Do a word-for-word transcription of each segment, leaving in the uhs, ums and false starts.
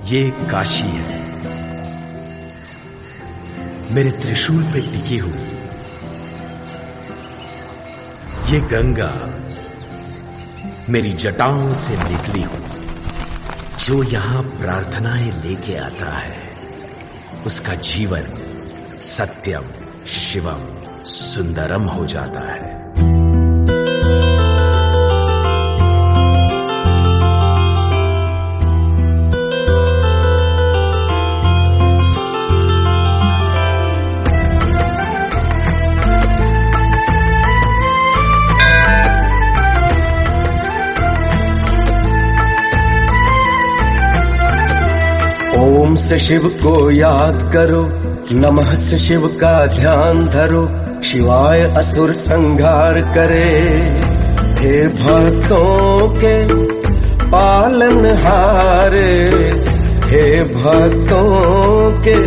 ये काशी है, मेरे त्रिशूल पे टिकी हुई। ये गंगा मेरी जटाओं से निकली हुई। जो यहां प्रार्थनाएं लेके आता है उसका जीवन सत्यम शिवम सुंदरम हो जाता है। ओम से शिव को याद करो, नमः से शिव का ध्यान धरो, शिवाय असुर संहार करे। हे भक्तों के पालनहारे, हे भक्तों के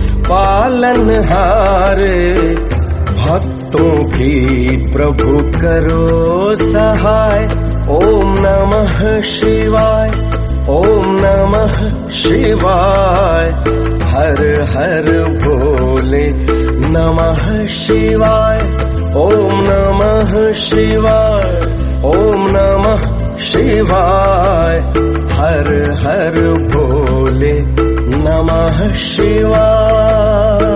पालनहारे, भक्तों की प्रभु करो सहाय। ओम नमः शिवाय, ओम नमः शिवाय, हर हर भोले नमः शिवाय। ओम नमः शिवाय, ओम नमः शिवाय, हर हर भोले नमः शिवाय।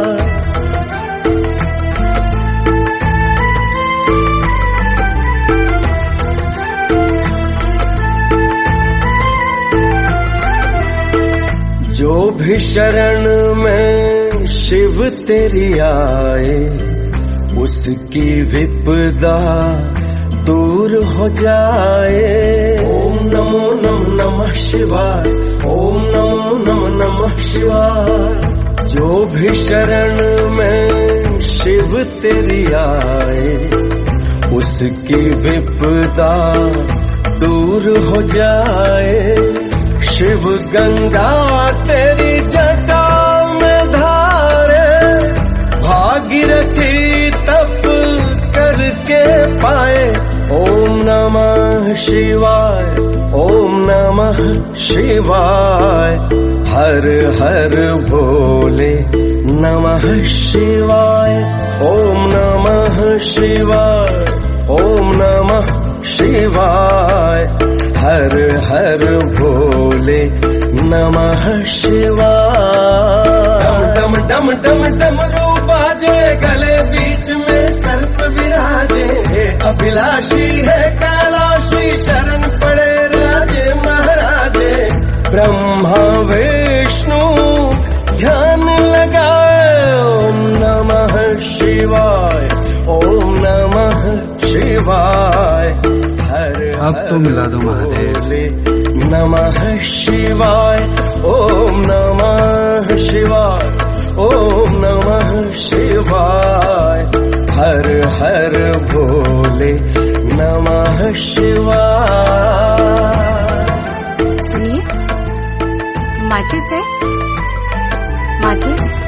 जो भी शरण में शिव तेरी आए, उसकी विपदा दूर हो जाए। ओम नमो नम नमः शिवाय, ओम नमो नम नमः शिवाय। जो भी शरण में शिव तेरी आए, उसकी विपदा दूर हो जाए। शिव गंगा तेरी जटा में धारे, भागीरथी तप करके पाए। ओम नमः शिवाय, ओम नमः शिवाय, हर हर भोले नमः शिवाय। ओम नमः शिवाय, ओम नमः शिवाय, हर हर भोले नमः शिवाय। डम डम डम डम डमरू बाजे, गले बीच में सर्प विराजे। हे अभिलाषी है कैलाशी, शरण पड़े राजे महाराजे। ब्रह्मा विष्णु ध्यान लगाए। ओम नमः शिवाय, ओम नमः शिवाय, अब तो मिला दो महादेव। नमः शिवाय, ओम नमः शिवाय, ओम नमः शिवाय, हर हर भोले नमः शिवाय। सुनिए, माचिस है? माचिस